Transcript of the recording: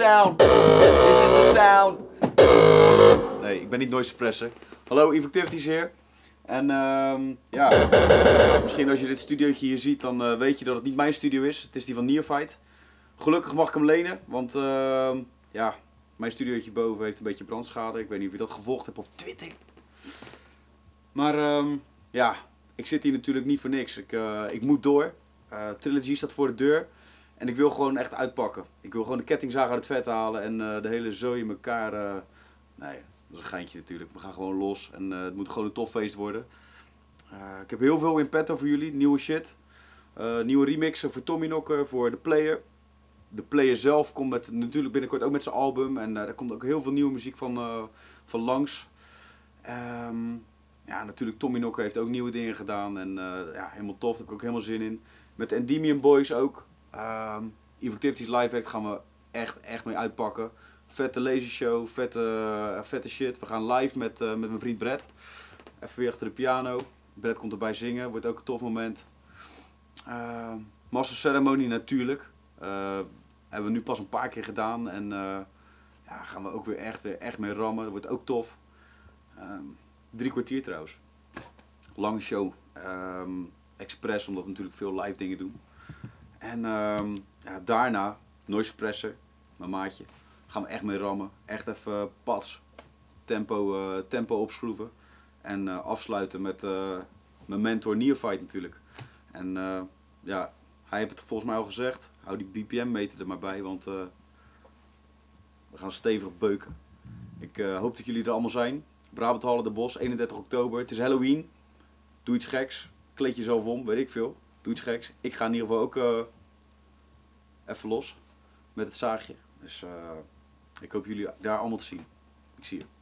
sound. This is the sound. Nee, ik ben niet noise suppressor. Hallo, Evoctivities hier. En ja, misschien als je dit studiootje hier ziet, dan weet je dat het niet mijn studio is. Het is die van Neophyte. Gelukkig mag ik hem lenen, want ja, mijn studiootje boven heeft een beetje brandschade. Ik weet niet of je dat gevolgd hebt op Twitter. Maar ja, ik zit hier natuurlijk niet voor niks. Ik moet door. Trilogy staat voor de deur. En ik wil gewoon echt uitpakken. Ik wil gewoon de kettingzaag uit het vet halen en de hele zooi in elkaar. Nee, dat is een geintje natuurlijk. We gaan gewoon los en het moet gewoon een tof feest worden. Ik heb heel veel in petto voor jullie. Nieuwe shit. Nieuwe remixen voor Tommyknocker, voor de Player. De Player zelf komt natuurlijk binnenkort ook met zijn album. En daar komt ook heel veel nieuwe muziek van langs. Ja, natuurlijk Tommyknocker heeft ook nieuwe dingen gedaan. En ja, helemaal tof. Daar heb ik ook helemaal zin in. Met de Endymion Boys ook. Evoctivities Live Act gaan we echt mee uitpakken. Vette lasershow, vette shit. We gaan live met mijn vriend Brett. Even weer achter de piano. Brett komt erbij zingen, wordt ook een tof moment. Master Ceremony natuurlijk. Hebben we nu pas een paar keer gedaan. En ja, gaan we ook weer echt mee rammen. Dat wordt ook tof. 3 kwartier trouwens. Lange show. Expres, omdat we natuurlijk veel live dingen doen. En ja, daarna, noise suppressor, mijn maatje, gaan we echt mee rammen. Echt even pas, tempo opschroeven. En afsluiten met mijn mentor Neophyte natuurlijk. En ja, hij heeft het volgens mij al gezegd, hou die BPM meter er maar bij, want we gaan stevig beuken. Ik hoop dat jullie er allemaal zijn. Brabant Hallen de Bos, 31 oktober. Het is Halloween. Doe iets geks. Kleed jezelf om, weet ik veel. Doe iets geks. Ik ga in ieder geval ook even los met het zaagje. Dus ik hoop jullie daar allemaal te zien. Ik zie je.